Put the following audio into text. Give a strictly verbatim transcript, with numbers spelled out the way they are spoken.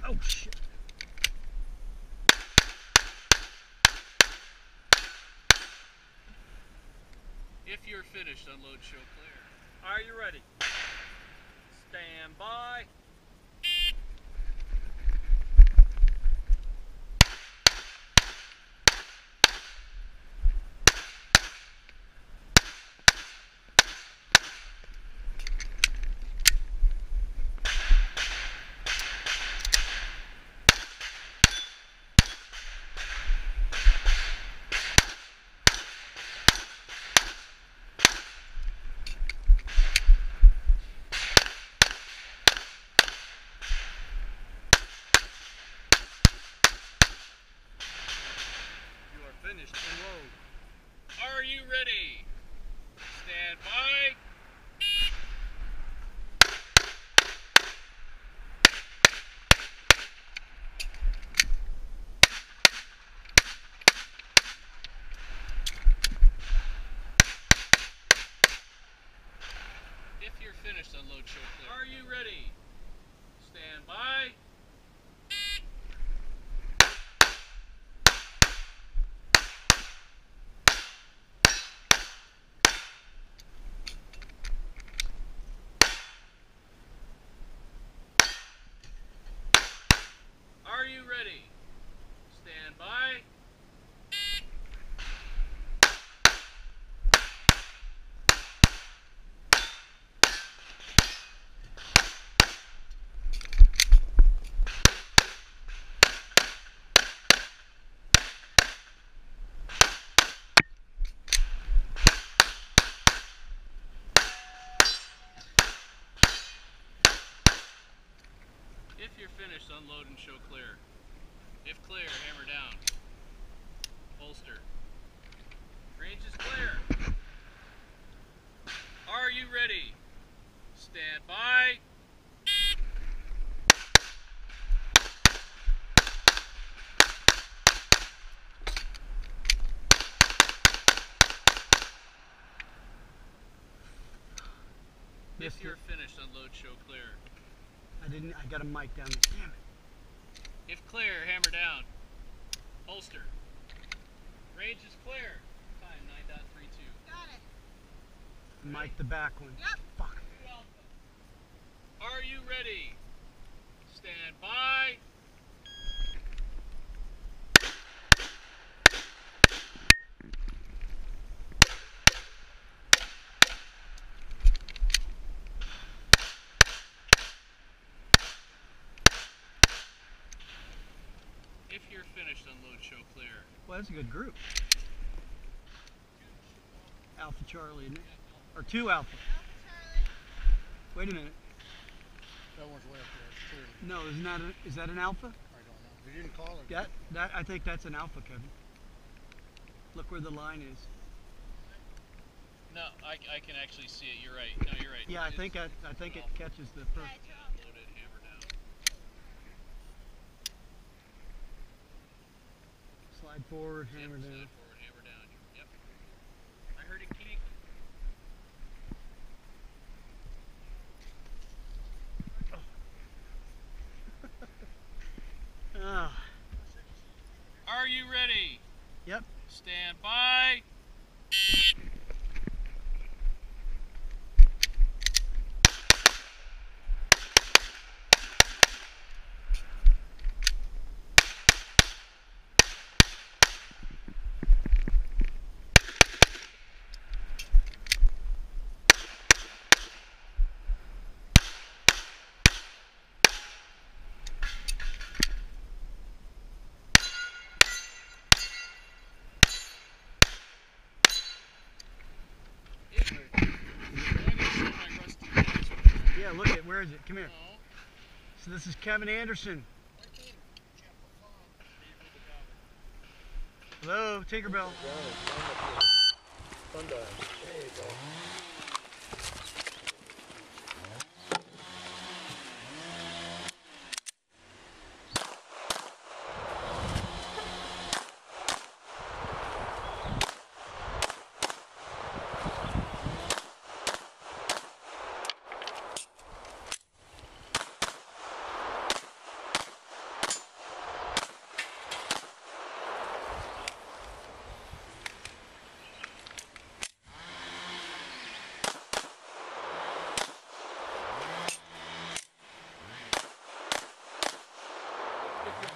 Oh shit. If you're finished, unload, show clear. Are you ready? Stand by. Finished. Unload. Are you ready? Stand by. If you're finished, unload, show clear. Are you ready? Stand by. Are you ready? Stand by. If you're finished, unload and show clear. If clear, hammer down. Holster. Range is clear. Are you ready? Stand by. If you're finished, unload, show clear. I didn't, I got a mic down there. Damn it. If clear, hammer down. Holster. Range is clear. Time nine point three two. Got it. Mic the back one. Yep. Fuck. Are you ready? Stand by. If you're finished, unload, show clear. Well, that's a good group. Alpha Charlie, isn't it? Or two Alpha. Wait a minute. That one's way up there, clearly. No, isn't that a, is that an Alpha? I don't know. You didn't call it. That, that, I think that's an Alpha, Kevin. Look where the line is. No, I, I can actually see it. You're right. No, you're right. Yeah, I It's think I, I think it catches the first. loaded, hammer down. Slide forward, Yep, hammer slide down. forward, hammer down. Yep. I heard it kink. Ah, Are you ready? yep. Stand by. Yeah, look at, where is it? Come here. No. So this is Kevin Anderson. Hello, Tinkerbell. Sundial. There you go. get the